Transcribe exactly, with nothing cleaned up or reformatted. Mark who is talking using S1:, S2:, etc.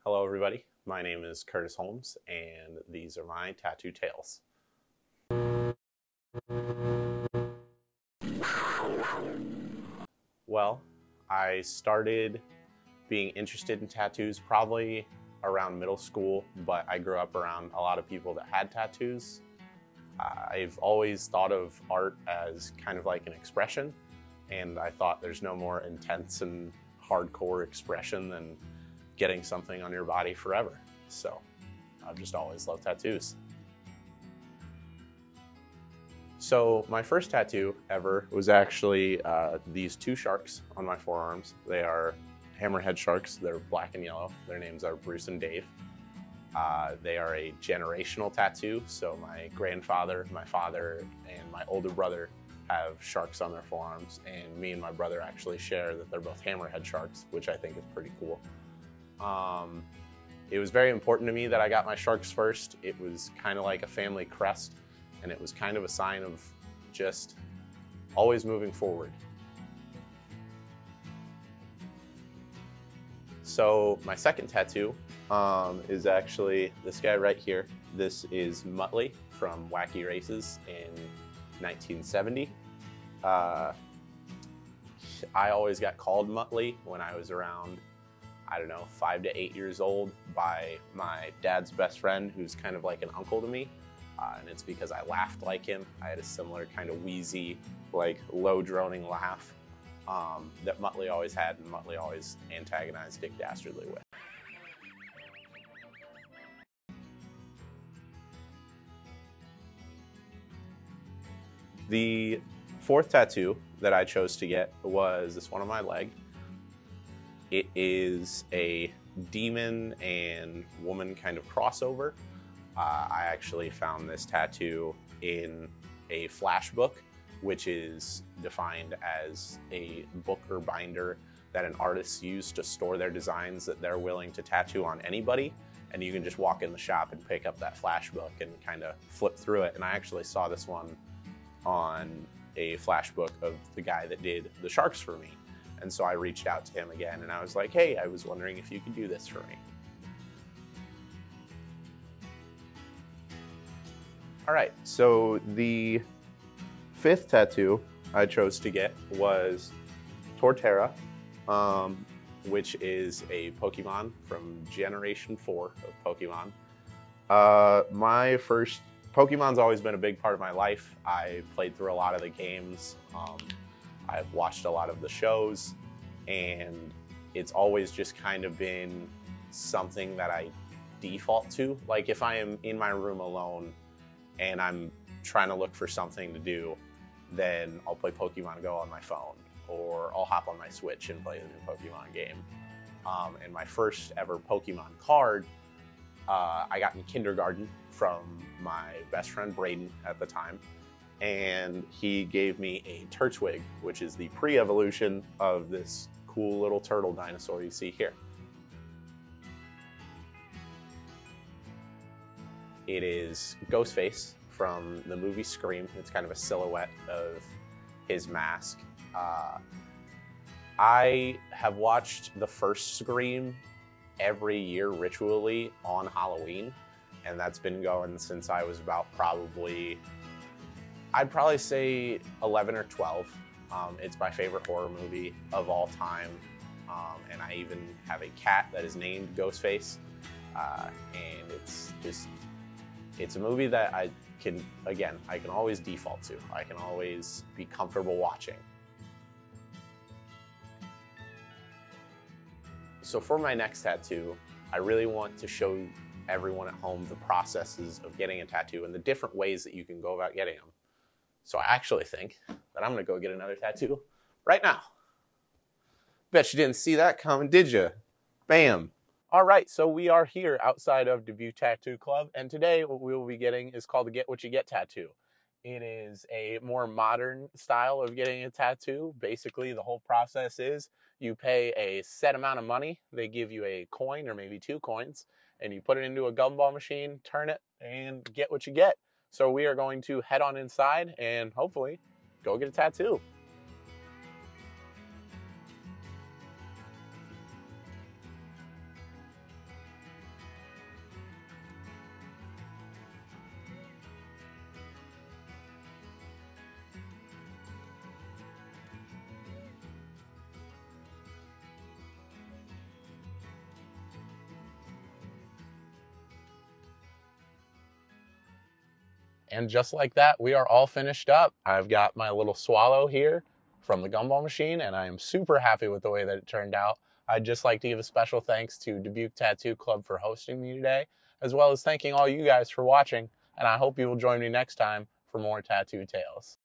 S1: Hello everybody, my name is Kurtis Holmes and these are my tattoo tales. Well, I started being interested in tattoos probably around middle school, but I grew up around a lot of people that had tattoos. I've always thought of art as kind of like an expression, and I thought there's no more intense and hardcore expression than getting something on your body forever. So I've just always loved tattoos. So my first tattoo ever was actually uh, these two sharks on my forearms. They are hammerhead sharks. They're black and yellow. Their names are Bruce and Dave. Uh, they are a generational tattoo. So my grandfather, my father, and my older brother have sharks on their forearms, and me and my brother actually share that they're both hammerhead sharks, which I think is pretty cool. Um, it was very important to me that I got my sharks first. It was kind of like a family crest, and it was kind of a sign of just always moving forward. So my second tattoo um, is actually this guy right here. This is Muttley from Wacky Races in nineteen seventy. Uh, I always got called Muttley when I was around, I don't know, five to eight years old by my dad's best friend, who's kind of like an uncle to me. Uh, and it's because I laughed like him. I had a similar kind of wheezy, like low droning laugh um, that Muttley always had, and Muttley always antagonized Dick Dastardly with. The fourth tattoo that I chose to get was this one on my leg. It is a demon and woman kind of crossover. Uh, I actually found this tattoo in a flash book, which is defined as a book or binder that an artist used to store their designs that they're willing to tattoo on anybody. And you can just walk in the shop and pick up that flash book and kind of flip through it. And I actually saw this one on a flash book of the guy that did the sharks for me. And so I reached out to him again and I was like, hey, I was wondering if you could do this for me. All right, so the fifth tattoo I chose to get was Torterra, um, which is a Pokemon from Generation four of Pokemon. Uh, my first, Pokemon's always been a big part of my life. I played through a lot of the games. Um, I've watched a lot of the shows, and it's always just kind of been something that I default to. Like if I am in my room alone and I'm trying to look for something to do, then I'll play Pokemon Go on my phone, or I'll hop on my Switch and play the new Pokemon game. Um, and my first ever Pokemon card, uh, I got in kindergarten from my best friend Braden at the time. And he gave me a Turtwig, which is the pre-evolution of this cool little turtle dinosaur you see here. It is Ghostface from the movie Scream. It's kind of a silhouette of his mask. Uh, I have watched the first Scream every year ritually on Halloween, and that's been going since I was about probably, I'd probably say eleven or twelve. Um, it's my favorite horror movie of all time. Um, and I even have a cat that is named Ghostface. Uh, and it's just, it's a movie that I can, again, I can always default to. I can always be comfortable watching. So for my next tattoo, I really want to show everyone at home the processes of getting a tattoo and the different ways that you can go about getting them. So I actually think that I'm gonna go get another tattoo right now. Bet you didn't see that coming, did you? Bam. All right, so we are here outside of Dubuque Tattoo Club, and today what we will be getting is called the Get What You Get tattoo. It is a more modern style of getting a tattoo. Basically, the whole process is you pay a set amount of money, they give you a coin or maybe two coins, and you put it into a gumball machine, turn it, and get what you get. So we are going to head on inside and hopefully go get a tattoo.
S2: And just like that, we are all finished up. I've got my little swallow here from the gumball machine, and I am super happy with the way that it turned out. I'd just like to give a special thanks to Dubuque Tattoo Club for hosting me today, as well as thanking all you guys for watching, and I hope you will join me next time for more tattoo tales.